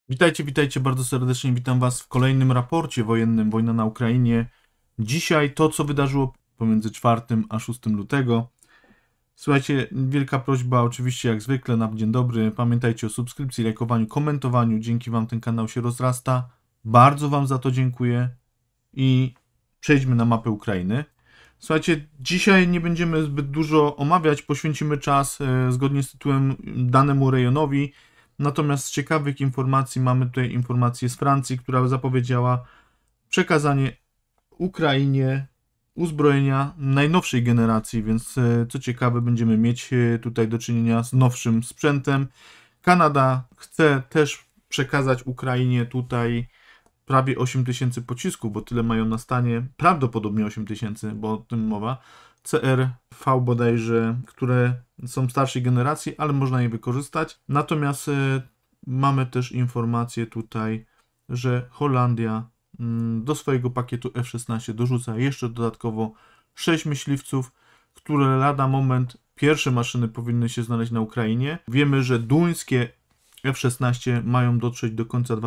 Witajcie, witajcie bardzo serdecznie. Witam Was w kolejnym raporcie wojennym Wojna na Ukrainie. Dzisiaj to, co wydarzyło pomiędzy 4 a 6 lutego. Słuchajcie, wielka prośba, oczywiście jak zwykle, na dzień dobry. Pamiętajcie o subskrypcji, lajkowaniu, komentowaniu. Dzięki Wam ten kanał się rozrasta. Bardzo Wam za to dziękuję. I przejdźmy na mapę Ukrainy. Słuchajcie, dzisiaj nie będziemy zbyt dużo omawiać, poświęcimy czas zgodnie z tytułem danemu rejonowi. Natomiast z ciekawych informacji mamy tutaj informację z Francji, która zapowiedziała przekazanie Ukrainie uzbrojenia najnowszej generacji, więc co ciekawe będziemy mieć tutaj do czynienia z nowszym sprzętem. Kanada chce też przekazać Ukrainie tutaj prawie 8000 pocisków, bo tyle mają na stanie, prawdopodobnie 8000, bo o tym mowa. CR-V bodajże, które są starszej generacji, ale można je wykorzystać. Natomiast mamy też informację tutaj, że Holandia do swojego pakietu F-16 dorzuca jeszcze dodatkowo 6 myśliwców, które lada moment pierwsze maszyny powinny się znaleźć na Ukrainie. Wiemy, że duńskie F-16 mają dotrzeć do końca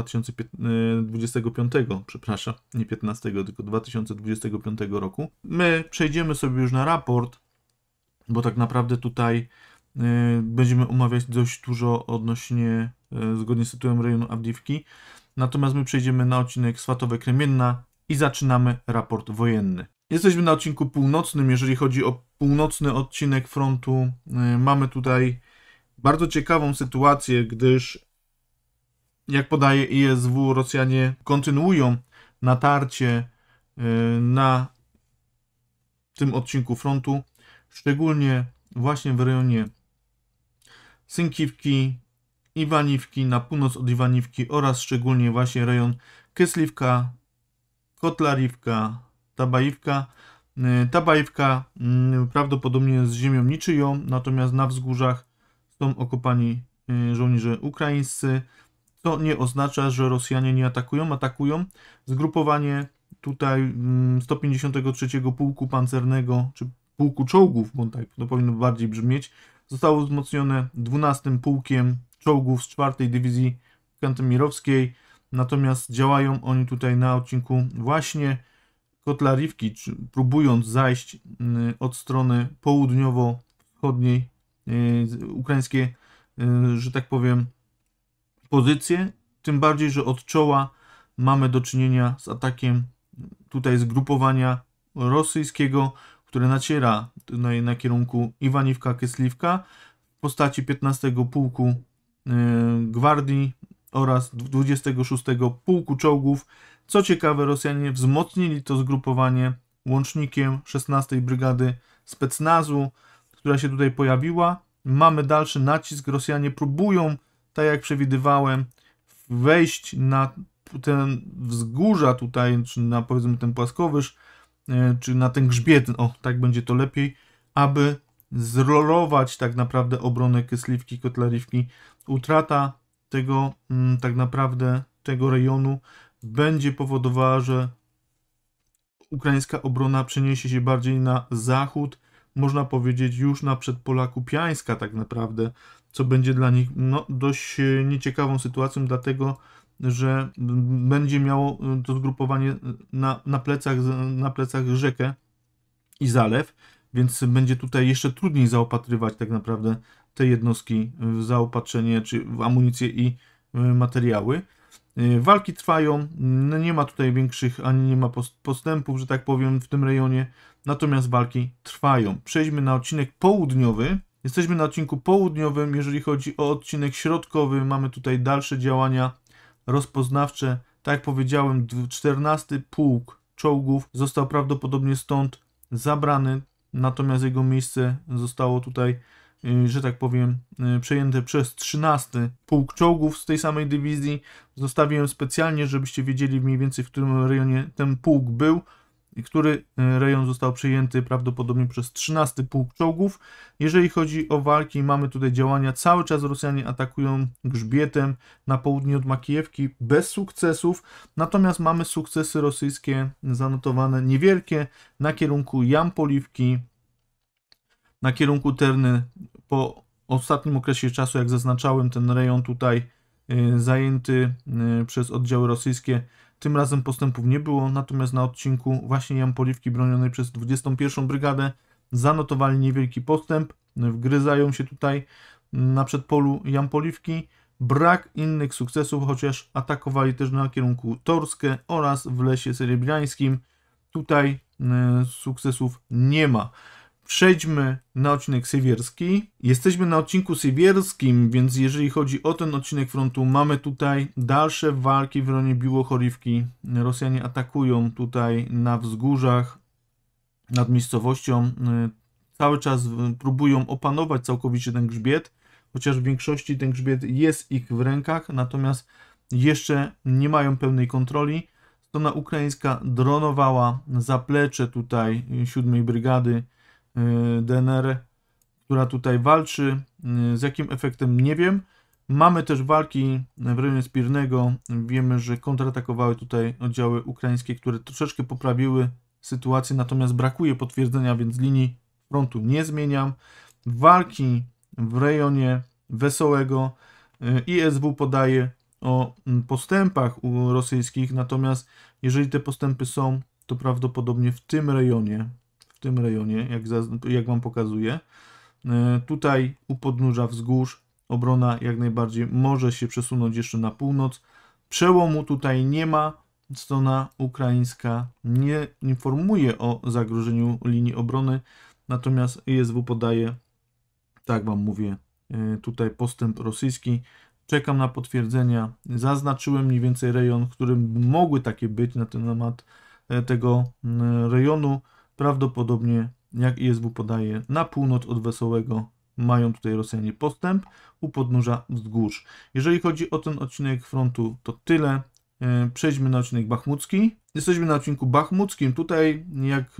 2025, przepraszam, nie 15, tylko 2025 roku. My przejdziemy sobie już na raport, bo tak naprawdę tutaj będziemy omawiać dość dużo odnośnie, zgodnie z tytułem rejonu Awdijiwki. Natomiast my przejdziemy na odcinek Swatowe-Kremienna i zaczynamy raport wojenny. Jesteśmy na odcinku północnym. Jeżeli chodzi o północny odcinek frontu, mamy tutaj bardzo ciekawą sytuację, gdyż jak podaje ISW, Rosjanie kontynuują natarcie na tym odcinku frontu, szczególnie właśnie w rejonie Synkiwki, Iwaniwki, na północ od Iwaniwki oraz szczególnie właśnie rejon Kyslivka, Kotlariwka, Tabajivka. Tabajivka prawdopodobnie z ziemią niczyją, natomiast na wzgórzach są okopani żołnierze ukraińscy, co nie oznacza, że Rosjanie nie atakują. Atakują. Zgrupowanie tutaj 153 Pułku Pancernego, czy Pułku Czołgów, bo tak to powinno bardziej brzmieć, zostało wzmocnione 12 Pułkiem Czołgów z 4 Dywizji Kantemirowskiej. Natomiast działają oni tutaj na odcinku właśnie Kotlariwki, próbując zajść od strony południowo-wschodniej ukraińskie, że tak powiem, pozycje. Tym bardziej, że od czoła mamy do czynienia z atakiem tutaj zgrupowania rosyjskiego, które naciera na kierunku Iwaniwka-Kyslivka w postaci 15 Pułku Gwardii oraz 26 Pułku Czołgów. Co ciekawe, Rosjanie wzmocnili to zgrupowanie łącznikiem 16 Brygady Specnazu, która się tutaj pojawiła. Mamy dalszy nacisk. Rosjanie próbują, tak jak przewidywałem, wejść na ten wzgórza tutaj, czy na, powiedzmy, ten płaskowyż, czy na ten grzbiet, o tak będzie to lepiej, aby zrolować tak naprawdę obronę Kyslivki, Kotlariwki. Utrata tego tak naprawdę tego rejonu będzie powodowała, że ukraińska obrona przeniesie się bardziej na zachód, można powiedzieć już na przedpola Kupiańska tak naprawdę, co będzie dla nich dość nieciekawą sytuacją, dlatego że będzie miało to zgrupowanie na plecach rzekę i zalew, więc będzie tutaj jeszcze trudniej zaopatrywać tak naprawdę te jednostki w zaopatrzenie, czy w amunicję i materiały. Walki trwają, nie ma tutaj większych, ani nie ma postępów, że tak powiem, w tym rejonie, natomiast walki trwają. Przejdźmy na odcinek południowy. Jesteśmy na odcinku południowym, jeżeli chodzi o odcinek środkowy, mamy tutaj dalsze działania rozpoznawcze. Tak jak powiedziałem, 14 Pułk Czołgów został prawdopodobnie stąd zabrany, natomiast jego miejsce zostało tutaj, że tak powiem, przejęte przez 13 Pułk Czołgów z tej samej dywizji. Zostawiłem specjalnie, żebyście wiedzieli mniej więcej, w którym rejonie ten pułk był i który rejon został przejęty prawdopodobnie przez 13 Pułk Czołgów. Jeżeli chodzi o walki, mamy tutaj działania. Cały czas Rosjanie atakują grzbietem na południe od Makijewki bez sukcesów, natomiast mamy sukcesy rosyjskie zanotowane niewielkie na kierunku Jampoliwki, na kierunku Terny. Po ostatnim okresie czasu, jak zaznaczałem, ten rejon tutaj zajęty przez oddziały rosyjskie. Tym razem postępów nie było, natomiast na odcinku właśnie Jampoliwki bronionej przez 21. Brygadę zanotowali niewielki postęp. Wgryzają się tutaj na przedpolu Jampoliwki. Brak innych sukcesów, chociaż atakowali też na kierunku Torskę oraz w Lesie Serebriańskim. Tutaj sukcesów nie ma. Przejdźmy na odcinek sywierski. Jesteśmy na odcinku sywierskim, więc jeżeli chodzi o ten odcinek frontu, mamy tutaj dalsze walki w rejonie Biłochorywki. Rosjanie atakują tutaj na wzgórzach nad miejscowością. Cały czas próbują opanować całkowicie ten grzbiet, chociaż w większości ten grzbiet jest ich w rękach, natomiast jeszcze nie mają pełnej kontroli. Strona ukraińska dronowała zaplecze tutaj 7 Brygady DNR, która tutaj walczy. Z jakim efektem nie wiem. Mamy też walki w rejonie Spirnego. Wiemy, że kontratakowały tutaj oddziały ukraińskie, które troszeczkę poprawiły sytuację, natomiast brakuje potwierdzenia, więc linii frontu nie zmieniam. Walki w rejonie Wesołego. ISW podaje o postępach rosyjskich, natomiast jeżeli te postępy są, to prawdopodobnie w tym rejonie, jak Wam pokazuję. Tutaj u podnóża wzgórz obrona jak najbardziej może się przesunąć jeszcze na północ. Przełomu tutaj nie ma. Strona ukraińska nie informuje o zagrożeniu linii obrony, natomiast ISW podaje, tak Wam mówię, tutaj postęp rosyjski. Czekam na potwierdzenia. Zaznaczyłem mniej więcej rejon, w którym mogły takie być na temat tego rejonu. Prawdopodobnie, jak ISW podaje, na północ od Wesołego mają tutaj Rosjanie postęp u podnóża wzgórz. Jeżeli chodzi o ten odcinek frontu, to tyle. Przejdźmy na odcinek bachmucki. Jesteśmy na odcinku bachmuckim. Tutaj, jak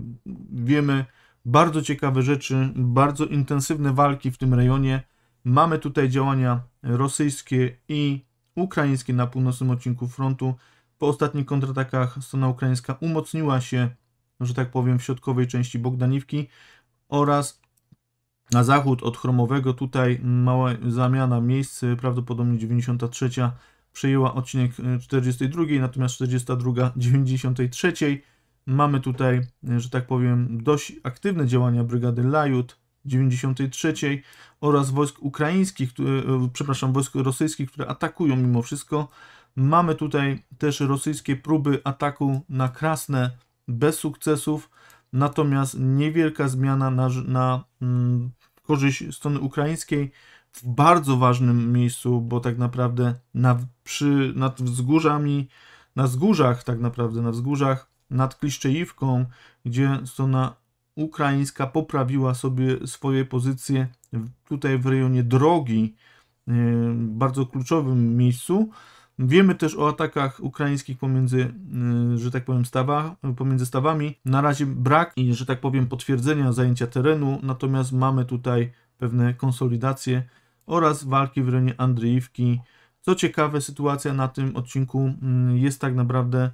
wiemy, bardzo ciekawe rzeczy, bardzo intensywne walki w tym rejonie. Mamy tutaj działania rosyjskie i ukraińskie na północnym odcinku frontu. Po ostatnich kontratakach strona ukraińska umocniła się, że tak powiem, w środkowej części Bogdaniwki oraz na zachód od Chromowego. Tutaj mała zamiana miejsc, prawdopodobnie 93. przejęła odcinek 42, natomiast 42 93. Mamy tutaj, że tak powiem, dość aktywne działania brygady Lajut 93 oraz wojsk ukraińskich, wojsk rosyjskich, które atakują mimo wszystko. Mamy tutaj też rosyjskie próby ataku na Krasne bez sukcesów, natomiast niewielka zmiana na korzyść strony ukraińskiej w bardzo ważnym miejscu, bo tak naprawdę nad wzgórzami, na wzgórzach tak naprawdę, na wzgórzach nad Kliszczejówką, gdzie strona ukraińska poprawiła sobie swoje pozycje tutaj w rejonie drogi, bardzo kluczowym miejscu. Wiemy też o atakach ukraińskich pomiędzy, że tak powiem, pomiędzy stawami. Na razie brak i, że tak powiem, potwierdzenia zajęcia terenu, natomiast mamy tutaj pewne konsolidacje oraz walki w rejonie Andrzejówki. Co ciekawe, sytuacja na tym odcinku jest tak naprawdę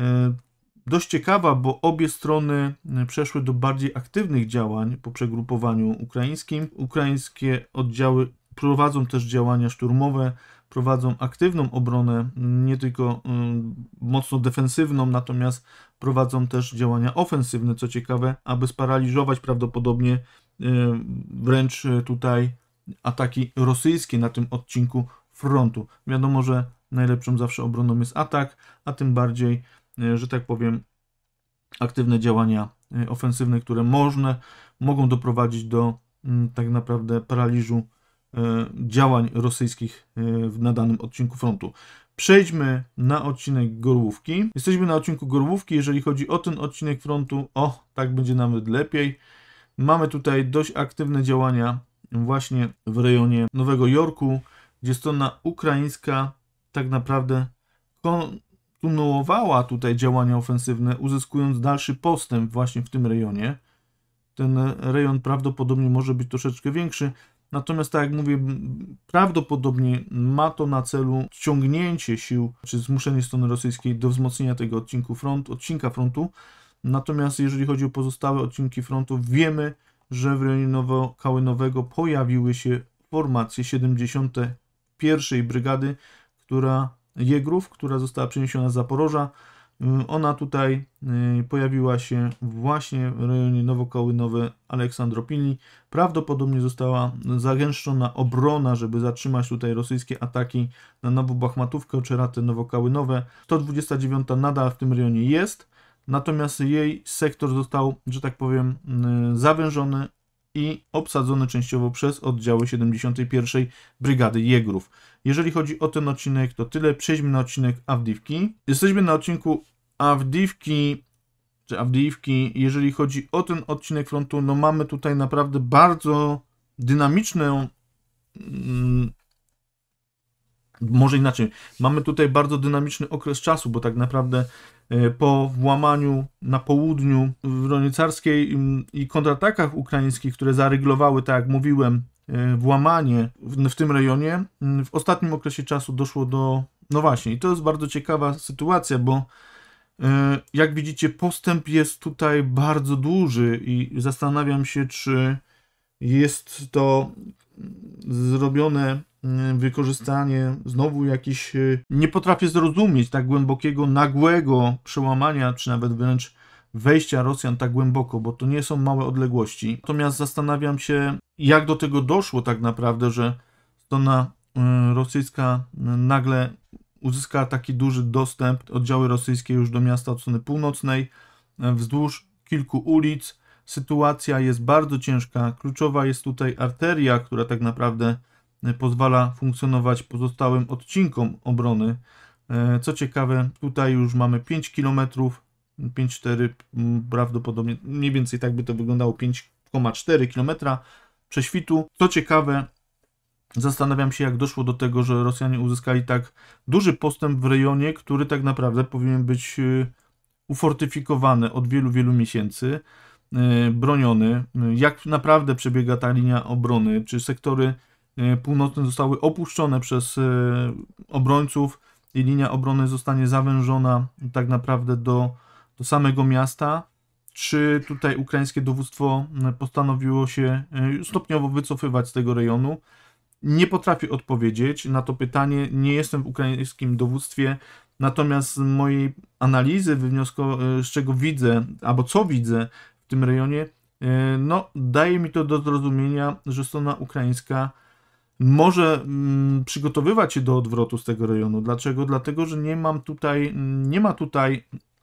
dość ciekawa, bo obie strony przeszły do bardziej aktywnych działań po przegrupowaniu ukraińskim. Ukraińskie oddziały prowadzą też działania szturmowe, prowadzą aktywną obronę, nie tylko mocno defensywną, natomiast prowadzą też działania ofensywne, co ciekawe, aby sparaliżować prawdopodobnie wręcz tutaj ataki rosyjskie na tym odcinku frontu. Wiadomo, że najlepszą zawsze obroną jest atak, a tym bardziej, że tak powiem, aktywne działania ofensywne, które mogą doprowadzić do tak naprawdę paraliżu działań rosyjskich na danym odcinku frontu. Przejdźmy na odcinek Gorłówki. Jesteśmy na odcinku Gorłówki. Jeżeli chodzi o ten odcinek frontu, tak będzie nawet lepiej. Mamy tutaj dość aktywne działania właśnie w rejonie Nowego Jorku, gdzie strona ukraińska tak naprawdę kontynuowała tutaj działania ofensywne, uzyskując dalszy postęp właśnie w tym rejonie. Ten rejon prawdopodobnie może być troszeczkę większy, natomiast tak jak mówię, prawdopodobnie ma to na celu ściągnięcie sił, czy zmuszenie strony rosyjskiej do wzmocnienia tego odcinka frontu. Natomiast jeżeli chodzi o pozostałe odcinki frontu, wiemy, że w rejonie Nowokałynowego pojawiły się formacje 70. pierwszej brygady, Jegrów, która została przeniesiona z Zaporoża. Ona tutaj pojawiła się właśnie w rejonie Nowokołynowe, Aleksandropili. Prawdopodobnie została zagęszczona obrona, żeby zatrzymać tutaj rosyjskie ataki na Nową Bachmatówkę, Oczeraty, Nowokołynowe. 129 nadal w tym rejonie jest, natomiast jej sektor został, że tak powiem, zawężony i obsadzony częściowo przez oddziały 71. Brygady Jegrów. Jeżeli chodzi o ten odcinek, to tyle. Przejdźmy na odcinek Awdijiwki. Jesteśmy na odcinku Awdijiwki. Jeżeli chodzi o ten odcinek frontu, no mamy tutaj naprawdę bardzo dynamiczną, może inaczej, mamy tutaj bardzo dynamiczny okres czasu, bo tak naprawdę po włamaniu na południu w rejonie carskiej i kontratakach ukraińskich, które zaryglowały, tak jak mówiłem, włamanie w tym rejonie, w ostatnim okresie czasu doszło do, no właśnie, i to jest bardzo ciekawa sytuacja, bo jak widzicie, postęp jest tutaj bardzo duży i zastanawiam się, czy jest to zrobione wykorzystanie znowu jakiś, nie potrafię zrozumieć tak głębokiego, nagłego przełamania, czy nawet wręcz wejścia Rosjan tak głęboko, bo to nie są małe odległości. Natomiast zastanawiam się, jak do tego doszło tak naprawdę, że strona rosyjska nagle uzyskała taki duży dostęp, oddziały rosyjskie już do miasta od strony północnej, wzdłuż kilku ulic. Sytuacja jest bardzo ciężka. Kluczowa jest tutaj arteria, która tak naprawdę pozwala funkcjonować pozostałym odcinkom obrony. Co ciekawe, tutaj już mamy 5 km, 5,4 prawdopodobnie, mniej więcej tak by to wyglądało, 5,4 km prześwitu. Co ciekawe, zastanawiam się, jak doszło do tego, że Rosjanie uzyskali tak duży postęp w rejonie, który tak naprawdę powinien być ufortyfikowany od wielu, wielu miesięcy, broniony. Jak naprawdę przebiega ta linia obrony, czy sektory północne zostały opuszczone przez obrońców i linia obrony zostanie zawężona tak naprawdę do samego miasta, czy tutaj ukraińskie dowództwo postanowiło się stopniowo wycofywać z tego rejonu. Nie potrafię odpowiedzieć na to pytanie, nie jestem w ukraińskim dowództwie, natomiast z mojej analizy, z czego widzę, albo co widzę w tym rejonie, no daje mi to do zrozumienia, że strona ukraińska może przygotowywać się do odwrotu z tego rejonu. Dlaczego? Dlatego, że nie ma tutaj,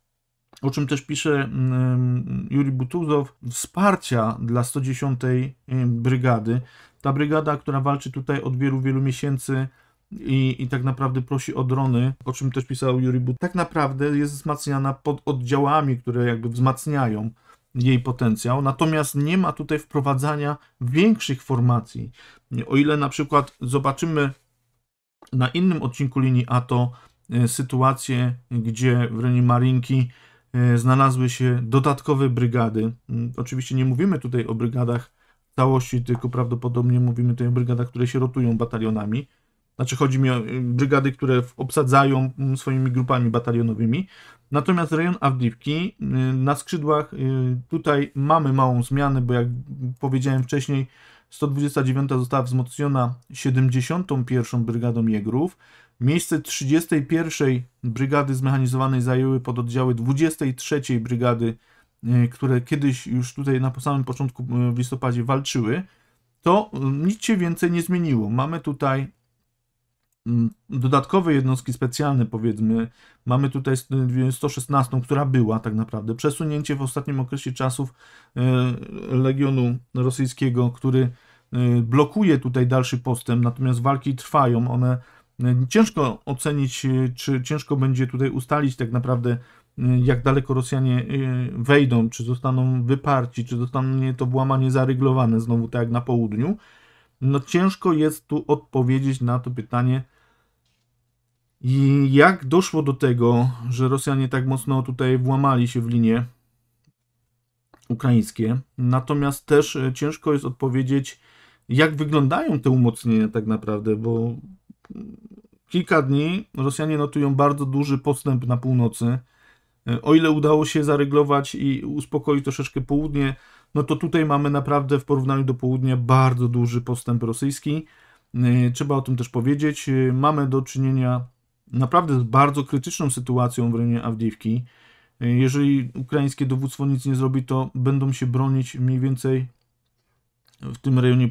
o czym też pisze Juri Butuzow, wsparcia dla 110. brygady. Ta brygada, która walczy tutaj od wielu, wielu miesięcy i tak naprawdę prosi o drony, o czym też pisał Juri Butuzow, tak naprawdę jest wzmacniana pod oddziałami, które jakby wzmacniają jej potencjał, natomiast nie ma tutaj wprowadzania większych formacji. O ile na przykład zobaczymy na innym odcinku linii ATO sytuację, gdzie w rejonie Marinki znalazły się dodatkowe brygady. Oczywiście nie mówimy tutaj o brygadach w całości, tylko prawdopodobnie mówimy tutaj o brygadach, które się rotują batalionami. Znaczy chodzi mi o brygady, które obsadzają swoimi grupami batalionowymi. Natomiast rejon Awdijiwki na skrzydłach tutaj mamy małą zmianę, bo jak powiedziałem wcześniej, 129 została wzmocniona 71. Brygadą Jegrów. Miejsce 31. Brygady Zmechanizowanej zajęły pododdziały 23. Brygady, które kiedyś już tutaj na samym początku w listopadzie walczyły. To nic się więcej nie zmieniło. Mamy tutaj dodatkowe jednostki specjalne, powiedzmy. Mamy tutaj 116, która była tak naprawdę. Przesunięcie w ostatnim okresie czasów Legionu Rosyjskiego, który blokuje tutaj dalszy postęp, natomiast walki trwają. One ciężko ocenić, czy ciężko będzie tutaj ustalić tak naprawdę, jak daleko Rosjanie wejdą, czy zostaną wyparci, czy zostanie to włamanie zaryglowane znowu tak jak na południu. No ciężko jest tu odpowiedzieć na to pytanie, i jak doszło do tego, że Rosjanie tak mocno tutaj włamali się w linie ukraińskie. Natomiast też ciężko jest odpowiedzieć, jak wyglądają te umocnienia tak naprawdę, bo kilka dni Rosjanie notują bardzo duży postęp na północy. O ile udało się zaryglować i uspokoić troszeczkę południe, no to tutaj mamy naprawdę w porównaniu do południa bardzo duży postęp rosyjski. Trzeba o tym też powiedzieć. Mamy do czynienia naprawdę z bardzo krytyczną sytuacją w rejonie Awdijiwki. Jeżeli ukraińskie dowództwo nic nie zrobi, to będą się bronić mniej więcej w tym rejonie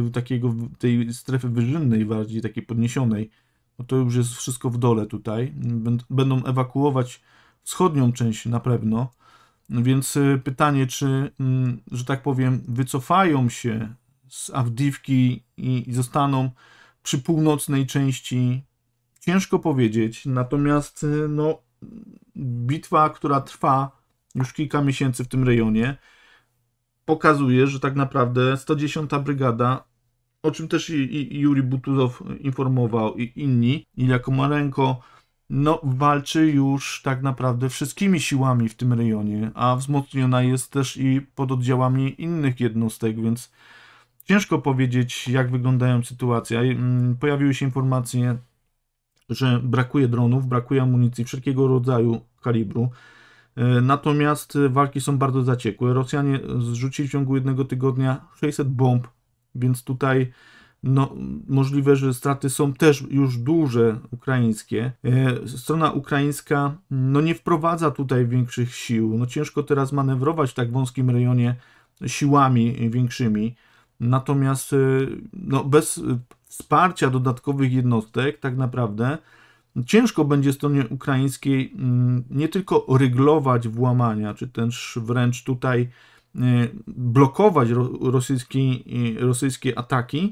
tej strefy wyżynnej, bardziej takiej podniesionej. No to już jest wszystko w dole tutaj. Będą ewakuować wschodnią część na pewno. Więc pytanie, czy, że tak powiem, wycofają się z Awdijiwki i zostaną przy północnej części, ciężko powiedzieć. Natomiast no, bitwa, która trwa już kilka miesięcy w tym rejonie, pokazuje, że tak naprawdę 110. Brygada, o czym też i Juri Butuzow informował, i inni, Ilja Komarenko, no, walczy już tak naprawdę wszystkimi siłami w tym rejonie, a wzmocniona jest też i pododdziałami innych jednostek, więc ciężko powiedzieć, jak wyglądają sytuacje. Pojawiły się informacje, że brakuje dronów, brakuje amunicji wszelkiego rodzaju kalibru. Natomiast walki są bardzo zaciekłe. Rosjanie zrzucili w ciągu jednego tygodnia 600 bomb, więc tutaj no, możliwe, że straty są też już duże ukraińskie. Strona ukraińska no, nie wprowadza tutaj większych sił. No, ciężko teraz manewrować w tak wąskim rejonie siłami większymi. Natomiast no, bez wsparcia dodatkowych jednostek tak naprawdę ciężko będzie stronie ukraińskiej nie tylko ryglować włamania, czy też wręcz tutaj blokować rosyjskie ataki,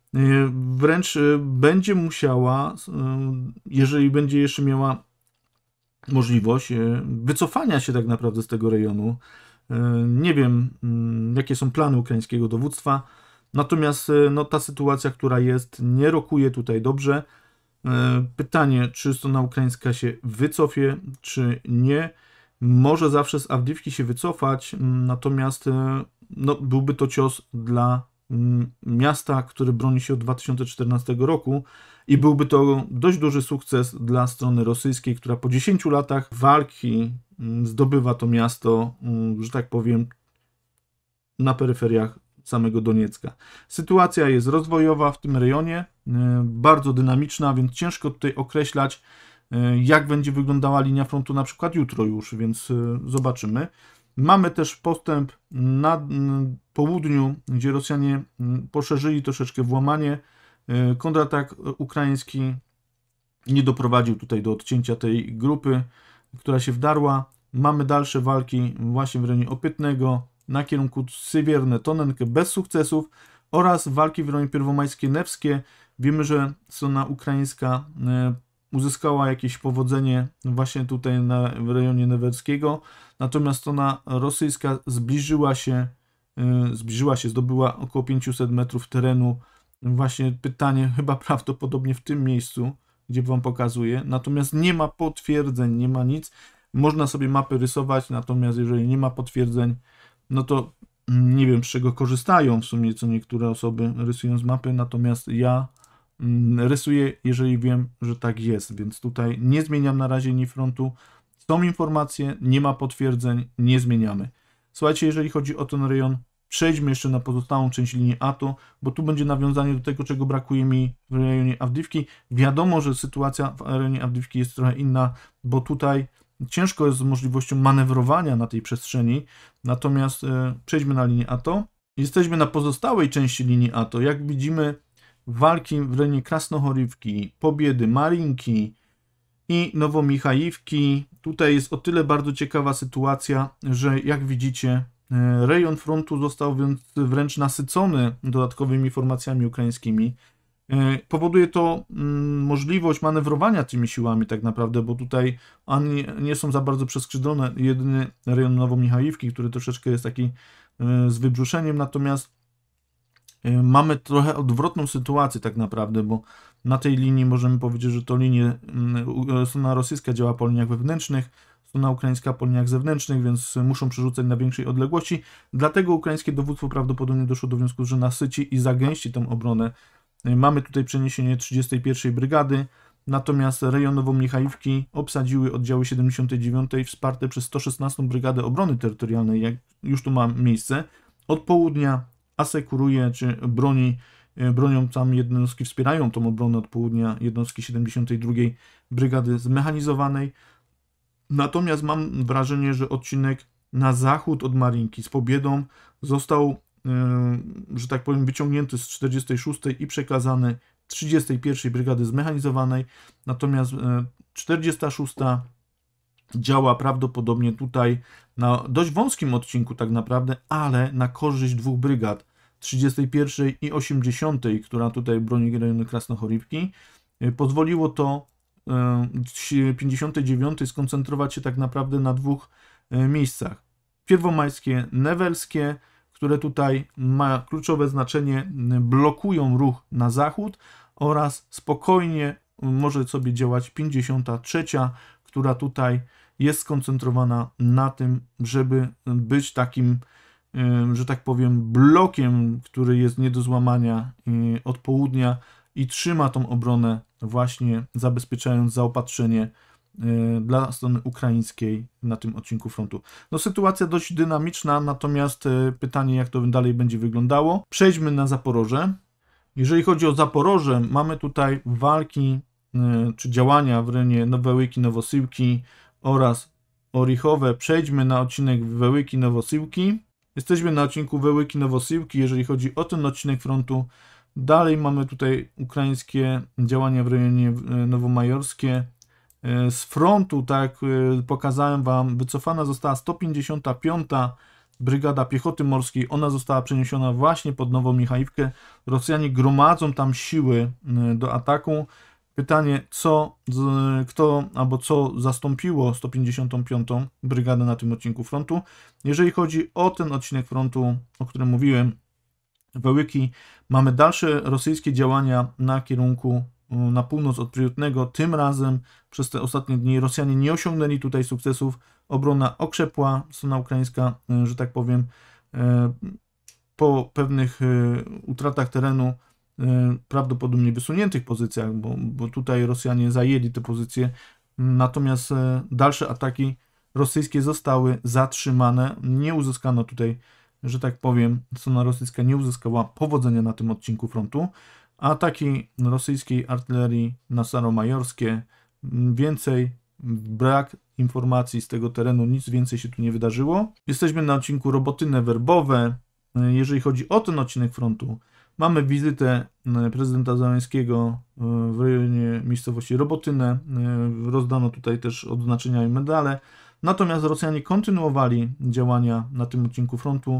wręcz będzie musiała, jeżeli będzie jeszcze miała możliwość wycofania się tak naprawdę z tego rejonu. Nie wiem, jakie są plany ukraińskiego dowództwa, natomiast no, ta sytuacja, która jest, nie rokuje tutaj dobrze. Pytanie, czy strona ukraińska się wycofie, czy nie. Może zawsze z Awdijiwki się wycofać, natomiast no, byłby to cios dla miasta, które broni się od 2014 roku i byłby to dość duży sukces dla strony rosyjskiej, która po 10 latach walki zdobywa to miasto, że tak powiem, na peryferiach samego Doniecka. Sytuacja jest rozwojowa w tym rejonie, bardzo dynamiczna, więc ciężko tutaj określać, jak będzie wyglądała linia frontu na przykład jutro już, więc zobaczymy. Mamy też postęp na południu, gdzie Rosjanie poszerzyli troszeczkę włamanie. Kontratak ukraiński nie doprowadził tutaj do odcięcia tej grupy, która się wdarła. Mamy dalsze walki właśnie w rejonie Opytnego, na kierunku Sywierne, Tonenkę bez sukcesów oraz walki w rejonie Pierwomajskie-Newskie. Wiemy, że strona ukraińska uzyskała jakieś powodzenie właśnie tutaj w rejonie Newerskiego, natomiast strona rosyjska zbliżyła się, zdobyła około 500 metrów terenu. Właśnie pytanie chyba prawdopodobnie w tym miejscu, gdzie wam pokazuję, natomiast nie ma potwierdzeń, nie ma nic. Można sobie mapy rysować, natomiast jeżeli nie ma potwierdzeń, no to nie wiem, z czego korzystają w sumie, co niektóre osoby rysują z mapy, natomiast ja rysuję, jeżeli wiem, że tak jest, więc tutaj nie zmieniam na razie linii frontu. Są informacje, nie ma potwierdzeń, nie zmieniamy. Słuchajcie, jeżeli chodzi o ten rejon, przejdźmy jeszcze na pozostałą część linii ATO, bo tu będzie nawiązanie do tego, czego brakuje mi w rejonie Awdijiwki. Wiadomo, że sytuacja w rejonie Awdijiwki jest trochę inna, bo tutaj ciężko jest z możliwością manewrowania na tej przestrzeni, natomiast przejdźmy na linię ATO. Jesteśmy na pozostałej części linii ATO. Jak widzimy, walki w rejonie Krasnohorywki, Pobiedy, Marinki i Nowomichajówki. Tutaj jest o tyle bardzo ciekawa sytuacja, że jak widzicie, rejon frontu został więc wręcz nasycony dodatkowymi formacjami ukraińskimi. Powoduje to możliwość manewrowania tymi siłami tak naprawdę, bo tutaj ani nie są za bardzo przeskrzydlone. Jedyny rejon Nowomichajówki, który troszeczkę jest taki z wybrzuszeniem, natomiast mamy trochę odwrotną sytuację tak naprawdę, bo na tej linii możemy powiedzieć, że to strona rosyjska działa po liniach wewnętrznych, strona ukraińska po liniach zewnętrznych, więc muszą przerzucać na większej odległości. Dlatego ukraińskie dowództwo prawdopodobnie doszło do wniosku, że nasyci i zagęści tę obronę. Mamy tutaj przeniesienie 31. Brygady, natomiast rejon Nowomichajówki obsadziły oddziały 79. wsparte przez 116. Brygadę Obrony Terytorialnej, jak już tu ma miejsce. Od południa asekuruje czy broni bronią, tam jednostki wspierają tą obronę od południa, jednostki 72. Brygady Zmechanizowanej. Natomiast mam wrażenie, że odcinek na zachód od Marinki z Pobiedą został, że tak powiem, wyciągnięty z 46. i przekazany 31. Brygady Zmechanizowanej. Natomiast 46. działa prawdopodobnie tutaj na dość wąskim odcinku tak naprawdę, ale na korzyść dwóch brygad, 31. i 80., która tutaj broni rejonu Krasnochorywki. Pozwoliło to 59. skoncentrować się tak naprawdę na dwóch miejscach. Pierwomajskie, Newelskie, które tutaj ma kluczowe znaczenie, blokują ruch na zachód, oraz spokojnie może sobie działać 53., która tutaj jest skoncentrowana na tym, żeby być takim, że tak powiem, blokiem, który jest nie do złamania od południa i trzyma tą obronę, właśnie zabezpieczając zaopatrzenie dla strony ukraińskiej na tym odcinku frontu. No, sytuacja dość dynamiczna, natomiast pytanie, jak to dalej będzie wyglądało. Przejdźmy na Zaporoże. Jeżeli chodzi o Zaporoże, mamy tutaj walki czy działania w rejonie Wełyki, Nowosyłki oraz Orichowe. Przejdźmy na odcinek Wełyki, Nowosyłki. Jesteśmy na odcinku Wełyki, Nowosyłki. Jeżeli chodzi o ten odcinek frontu, dalej mamy tutaj ukraińskie działania w rejonie nowomajorskie. Z frontu, tak jak pokazałem Wam, wycofana została 155. Brygada Piechoty Morskiej. Ona została przeniesiona właśnie pod Nową Michajówkę. Rosjanie gromadzą tam siły do ataku. Pytanie, co zastąpiło 155. Brygadę na tym odcinku frontu. Jeżeli chodzi o ten odcinek frontu, o którym mówiłem, Wełyki, mamy dalsze rosyjskie działania na kierunku na północ od Pryutnego. Tym razem przez te ostatnie dni Rosjanie nie osiągnęli tutaj sukcesów. Obrona okrzepła, strona ukraińska, że tak powiem, po pewnych utratach terenu, prawdopodobnie wysuniętych pozycjach, bo tutaj Rosjanie zajęli te pozycje, natomiast dalsze ataki rosyjskie zostały zatrzymane. Nie uzyskano tutaj, że tak powiem, strona rosyjska nie uzyskała powodzenia na tym odcinku frontu. Ataki rosyjskiej artylerii na Staromajorskie, więcej brak informacji z tego terenu, nic więcej się tu nie wydarzyło. Jesteśmy na odcinku Robotyne Werbowe. Jeżeli chodzi o ten odcinek frontu, mamy wizytę prezydenta Zeleńskiego w rejonie miejscowości Robotynę. Rozdano tutaj też odznaczenia i medale. Natomiast Rosjanie kontynuowali działania na tym odcinku frontu.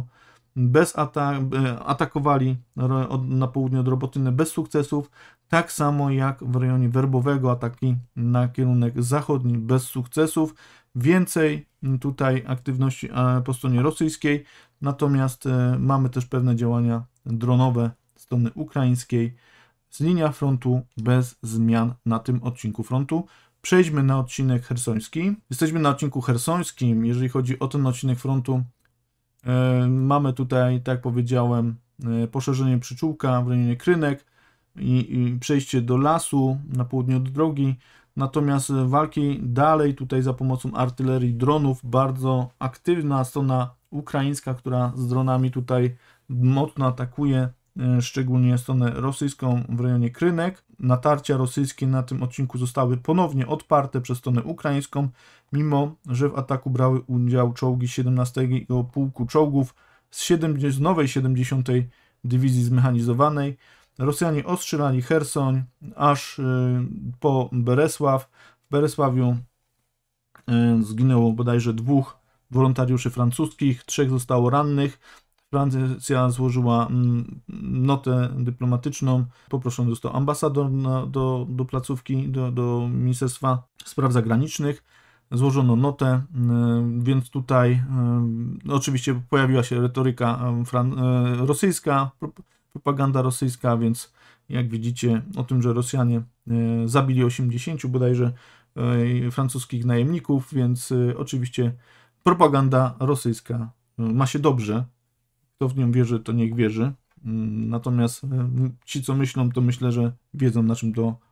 Atakowali na południe od Robotyny bez sukcesów, tak samo jak w rejonie Werbowego, ataki na kierunek zachodni bez sukcesów. Więcej tutaj aktywności po stronie rosyjskiej, natomiast mamy też pewne działania dronowe strony ukraińskiej. Z linia frontu bez zmian na tym odcinku frontu. Przejdźmy na odcinek chersoński. Jesteśmy na odcinku chersońskim. Jeżeli chodzi o ten odcinek frontu, mamy tutaj, tak jak powiedziałem, poszerzenie przyczółka w rejonie Krynek i przejście do lasu na południe od drogi. Natomiast walki dalej tutaj za pomocą artylerii, dronów, bardzo aktywna strona ukraińska, która z dronami tutaj mocno atakuje, szczególnie stronę rosyjską w rejonie Krynek. Natarcia rosyjskie na tym odcinku zostały ponownie odparte przez stronę ukraińską, mimo że w ataku brały udział czołgi 17 Pułku Czołgów z nowej 70. Dywizji Zmechanizowanej. Rosjanie ostrzelali Chersoń aż po Beresław. W Beresławiu zginęło bodajże 2 wolontariuszy francuskich, 3 zostało rannych. Francja złożyła notę dyplomatyczną, poproszony został ambasador do placówki, do Ministerstwa Spraw Zagranicznych. Złożono notę, więc tutaj oczywiście pojawiła się retoryka rosyjska, propaganda rosyjska, więc jak widzicie o tym, że Rosjanie zabili 80 bodajże francuskich najemników, więc oczywiście propaganda rosyjska ma się dobrze. Kto w nią wierzy, to niech wierzy. Natomiast ci, co myślą, to myślę, że wiedzą, na czym to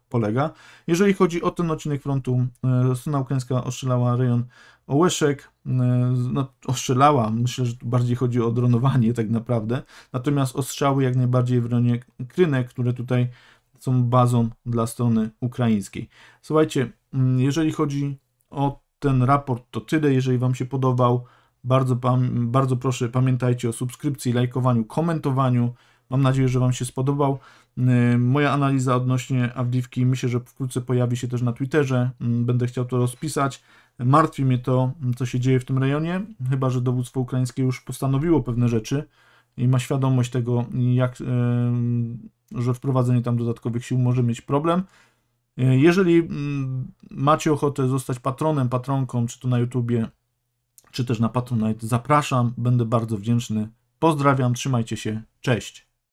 polega. Jeżeli chodzi o ten odcinek frontu, strona ukraińska ostrzelała rejon Ołeszek, no, ostrzelała, myślę, że tu bardziej chodzi o dronowanie tak naprawdę, natomiast ostrzały jak najbardziej w rejonie Krynek, które tutaj są bazą dla strony ukraińskiej. Słuchajcie, jeżeli chodzi o ten raport, to tyle. Jeżeli Wam się podobał, bardzo proszę, pamiętajcie o subskrypcji, lajkowaniu, komentowaniu. Mam nadzieję, że Wam się spodobał. Moja analiza odnośnie Awdijiwki, myślę, że wkrótce pojawi się też na Twitterze. Będę chciał to rozpisać. Martwi mnie to, co się dzieje w tym rejonie, chyba że dowództwo ukraińskie już postanowiło pewne rzeczy i ma świadomość tego, że wprowadzenie tam dodatkowych sił może mieć problem. Jeżeli macie ochotę zostać patronem, patronką, czy to na YouTubie, czy też na Patronite, zapraszam, będę bardzo wdzięczny. Pozdrawiam, trzymajcie się, cześć.